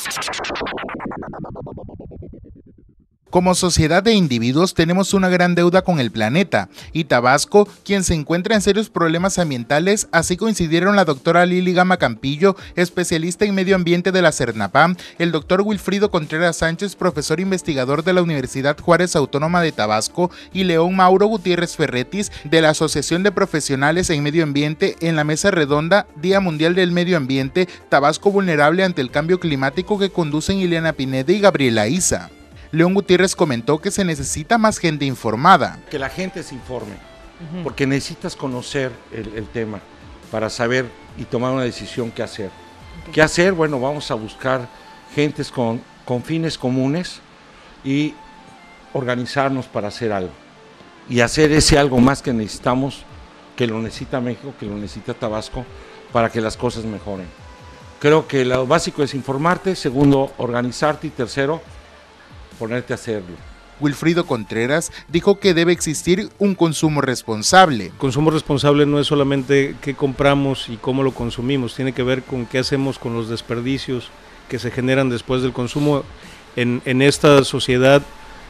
Como sociedad de individuos tenemos una gran deuda con el planeta, y Tabasco, quien se encuentra en serios problemas ambientales, así coincidieron la doctora Lili Gama Campillo, especialista en medio ambiente de la Cernapam, el doctor Wilfrido Contreras Sánchez, profesor investigador de la Universidad Juárez Autónoma de Tabasco, y León Mauro Gutiérrez Ferretis, de la Asociación de Profesionales en Medio Ambiente, en la mesa redonda Día Mundial del Medio Ambiente, Tabasco vulnerable ante el cambio climático, que conducen Ileana Pineda y Gabriela Isa. León Gutiérrez comentó que se necesita más gente informada. Que la gente se informe, porque necesitas conocer el tema para saber y tomar una decisión qué hacer. ¿Qué hacer? Bueno, vamos a buscar gentes con fines comunes y organizarnos para hacer algo. Y hacer ese algo más que necesitamos, que lo necesita México, que lo necesita Tabasco, para que las cosas mejoren. Creo que lo básico es informarte, segundo, organizarte y tercero, ponerte a hacerlo. Wilfrido Contreras dijo que debe existir un consumo responsable. El consumo responsable no es solamente qué compramos y cómo lo consumimos, tiene que ver con qué hacemos con los desperdicios que se generan después del consumo. En esta sociedad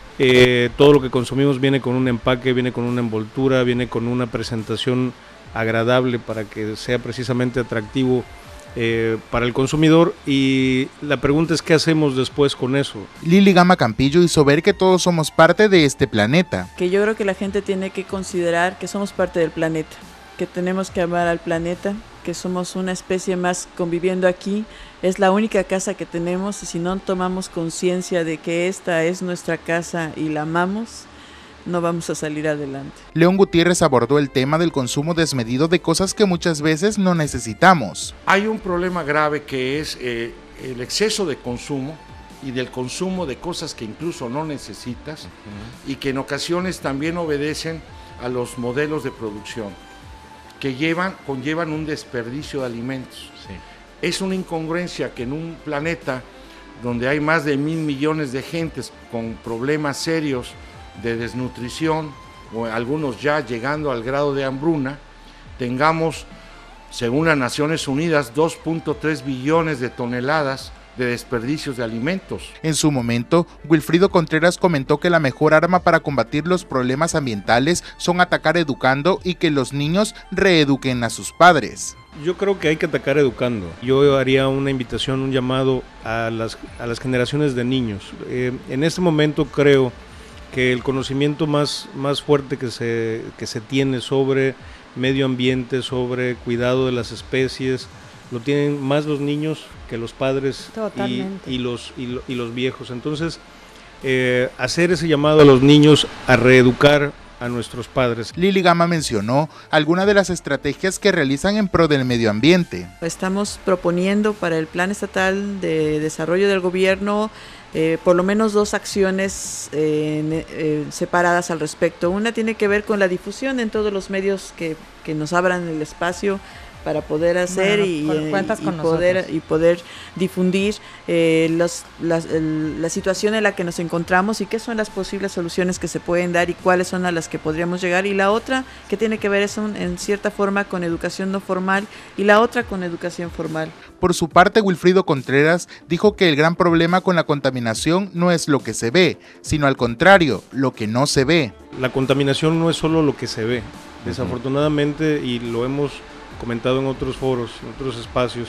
todo lo que consumimos viene con un empaque, viene con una envoltura, viene con una presentación agradable para que sea precisamente atractivo para el consumidor, y la pregunta es ¿qué hacemos después con eso? Lili Gama Campillo hizo ver que todos somos parte de este planeta. Que yo creo que la gente tiene que considerar que somos parte del planeta, que tenemos que amar al planeta, que somos una especie más conviviendo aquí, es la única casa que tenemos, y si no tomamos conciencia de que esta es nuestra casa y la amamos, no vamos a salir adelante. León Gutiérrez abordó el tema del consumo desmedido de cosas que muchas veces no necesitamos. Hay un problema grave que es el exceso de consumo y del consumo de cosas que incluso no necesitas y que en ocasiones también obedecen a los modelos de producción que conllevan un desperdicio de alimentos. Sí. Es una incongruencia que en un planeta donde hay más de 1,000 millones de gentes con problemas serios de desnutrición, o algunos ya llegando al grado de hambruna, tengamos, según las Naciones Unidas, 2.3 billones de toneladas de desperdicios de alimentos. En su momento, Wilfrido Contreras comentó que la mejor arma para combatir los problemas ambientales son atacar educando y que los niños reeduquen a sus padres. Yo creo que hay que atacar educando. Yo haría una invitación, un llamado a las generaciones de niños. En este momento creo que el conocimiento más fuerte que se tiene sobre medio ambiente, sobre cuidado de las especies, lo tienen más los niños que los padres y los viejos. Entonces, hacer ese llamado a los niños a reeducar a nuestros padres. Lili Gama mencionó algunas de las estrategias que realizan en pro del medio ambiente. Estamos proponiendo para el Plan Estatal de Desarrollo del Gobierno por lo menos 2 acciones separadas al respecto. Una tiene que ver con la difusión en todos los medios que nos abran el espacio para poder hacer y poder difundir la situación en la que nos encontramos y qué son las posibles soluciones que se pueden dar y cuáles son a las que podríamos llegar. Y la otra que tiene que ver es en cierta forma con educación no formal y la otra con educación formal. Por su parte, Wilfrido Contreras dijo que el gran problema con la contaminación no es lo que se ve, sino al contrario, lo que no se ve. La contaminación no es solo lo que se ve. Desafortunadamente, y lo hemos comentado en otros foros, en otros espacios,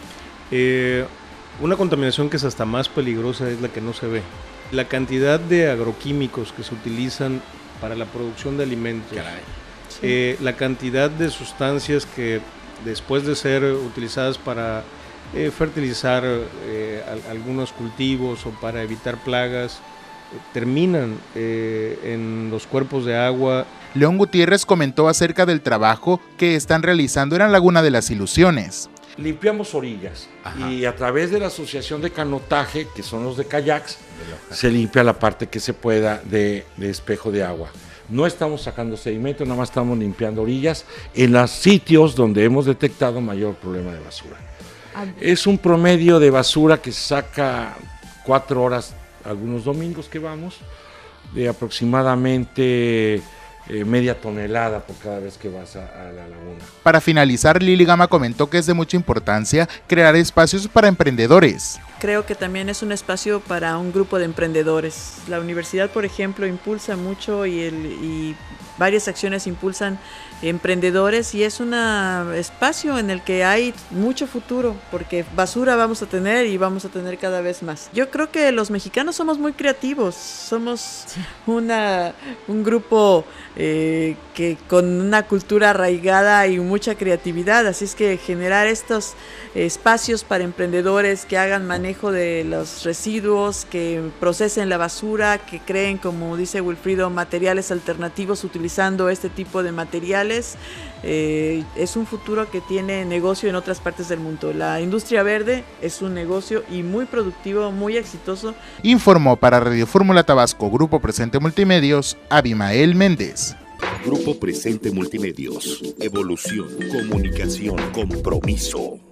una contaminación que es hasta más peligrosa es la que no se ve. La cantidad de agroquímicos que se utilizan para la producción de alimentos, la cantidad de sustancias que después de ser utilizadas para fertilizar algunos cultivos o para evitar plagas, terminan en los cuerpos de agua. León Gutiérrez comentó acerca del trabajo que están realizando en la Laguna de las Ilusiones. Limpiamos orillas. Ajá. Y a través de la asociación de canotaje, que son los de kayaks, se limpia la parte que se pueda de espejo de agua. No estamos sacando sedimento, nada más estamos limpiando orillas en los sitios donde hemos detectado mayor problema de basura. Es un promedio de basura que se saca 4 horas, algunos domingos que vamos, de aproximadamente media tonelada por cada vez que vas a la laguna. Para finalizar, Lili Gama comentó que es de mucha importancia crear espacios para emprendedores. creo que también es un espacio para un grupo de emprendedores. La universidad, por ejemplo, impulsa mucho y varias acciones impulsan emprendedores, y es un espacio en el que hay mucho futuro, porque basura vamos a tener y vamos a tener cada vez más. Yo creo que los mexicanos somos muy creativos, somos un grupo que con una cultura arraigada y mucha creatividad, así es que generar estos espacios para emprendedores que hagan manejo de los residuos, que procesen la basura, que creen, como dice Wilfrido, materiales alternativos utilizando este tipo de materiales. Es un futuro que tiene negocio en otras partes del mundo. La industria verde es un negocio y muy productivo, muy exitoso. Informó para Radio Fórmula Tabasco, Grupo Presente Multimedios, Abimael Méndez. Grupo Presente Multimedios. Evolución, comunicación, compromiso.